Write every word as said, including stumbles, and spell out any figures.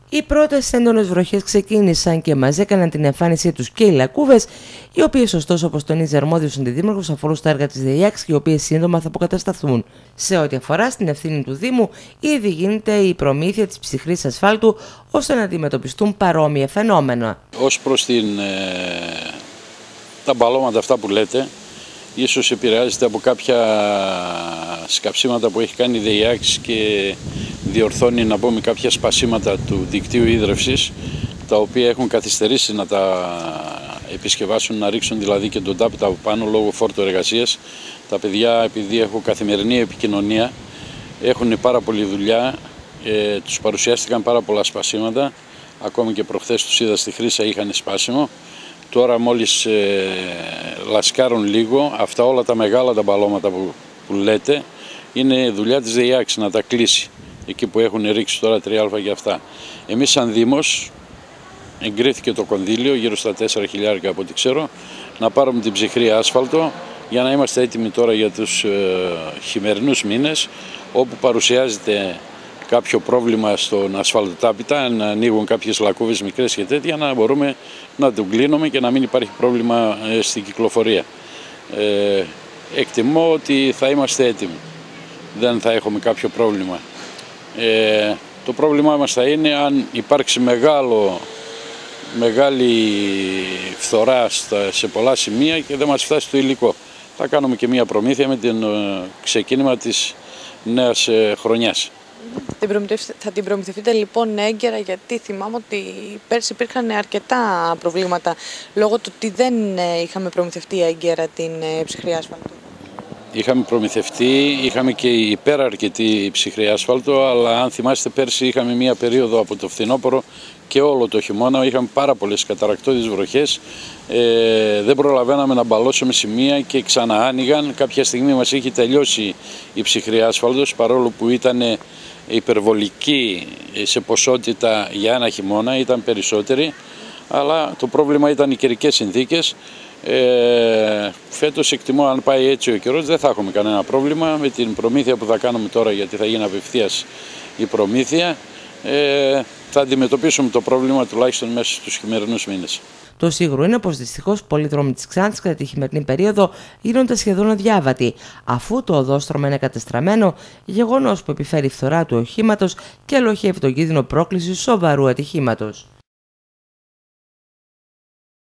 Οι πρώτες έντονες βροχές ξεκίνησαν και μαζί έκαναν την εμφάνισή τους και οι λακκούβες, οι οποίες ωστόσο, όπως τονίζει αρμόδιος αντιδήμαρχος, αφορούν στα έργα της ΔΕΙΑΞ και οι οποίες σύντομα θα αποκατασταθούν. Σε ό,τι αφορά στην ευθύνη του Δήμου, ήδη γίνεται η προμήθεια της ψυχρής ασφάλτου ώστε να αντιμετωπιστούν παρόμοια φαινόμενα. Ως προς την, ε, τα μπαλώματα αυτά που λέτε, ίσως επηρεάζεται από κάποια σκαψίματα που έχει κάνει η ΔΕΙΑΞ και διορθώνει, να πούμε, κάποια σπασίματα του δικτύου ίδρευσης, τα οποία έχουν καθυστερήσει να τα επισκευάσουν, να ρίξουν δηλαδή και τον τάπητα από πάνω λόγω φόρτου εργασίας. Τα παιδιά, επειδή έχουν καθημερινή επικοινωνία, έχουν πάρα πολλή δουλειά, ε, τους παρουσιάστηκαν πάρα πολλά σπασίματα, ακόμη και προχθές τους είδα στη Χρύσα, είχαν σπάσιμο. Τώρα μόλις ε, λασκάρουν λίγο, αυτά όλα τα μεγάλα τα μπαλώματα που, που λέτε, είναι δουλειά της ΔΕΙΑΞ να τα κλείσει, εκεί που έχουν ρίξει τώρα τρία α για αυτά. Εμείς σαν Δήμος, εγκρίθηκε το κονδύλιο, γύρω στα τέσσερα χιλιάρικα από ό,τι ξέρω, να πάρουμε την ψυχρή άσφαλτο για να είμαστε έτοιμοι τώρα για τους ε, χειμερινούς μήνες, όπου παρουσιάζεται κάποιο πρόβλημα στον ασφαλτοτάπητα, να ανοίγουν κάποιες λακκούβες μικρές και τέτοια, να μπορούμε να τον κλείνουμε και να μην υπάρχει πρόβλημα ε, στην κυκλοφορία. Ε, εκτιμώ ότι θα είμαστε έτοιμοι, δεν θα έχουμε κάποιο πρόβλημα. Ε, το πρόβλημά μας θα είναι αν υπάρξει μεγάλο, μεγάλη φθορά στα, σε πολλά σημεία και δεν μας φτάσει το υλικό. Θα κάνουμε και μία προμήθεια με το ε, ξεκίνημα της νέας ε, χρονιάς. Θα την προμηθευτείτε λοιπόν έγκαιρα, γιατί θυμάμαι ότι πέρσι υπήρχαν αρκετά προβλήματα λόγω του ότι δεν είχαμε προμηθευτεί έγκαιρα την ψυχρή άσφαλτο. Είχαμε προμηθευτεί, είχαμε και υπεραρκετή ψυχρή άσφαλτο, αλλά αν θυμάστε πέρσι είχαμε μία περίοδο από το φθινόπωρο και όλο το χειμώνα, είχαμε πάρα πολλές καταρρακτώδεις βροχές, ε, δεν προλαβαίναμε να μπαλώσουμε σημεία και ξανά άνοιγαν. Κάποια στιγμή μας είχε τελειώσει η ψυχρή άσφαλτος, παρόλο που ήταν υπερβολική σε ποσότητα για ένα χειμώνα, ήταν περισσότερη, αλλά το πρόβλημα ήταν οι καιρικές συνθήκες. Ε, φέτος εκτιμώ, αν πάει έτσι ο καιρός, δεν θα έχουμε κανένα πρόβλημα με την προμήθεια που θα κάνουμε τώρα, γιατί θα γίνει απευθείας η προμήθεια. Ε, θα αντιμετωπίσουμε το πρόβλημα τουλάχιστον μέσα στους χειμερινούς μήνες. Το σίγουρο είναι πως δυστυχώς πολλοί δρόμοι της Ξάνθης κατά τη χειμερινή περίοδο γίνονται σχεδόν αδιάβατοι, αφού το οδόστρωμα είναι κατεστραμμένο, γεγονός που επιφέρει φθορά του οχήματος και ελοχεύει τον κίνδυνο πρόκλησης σοβαρού ατυχήματος.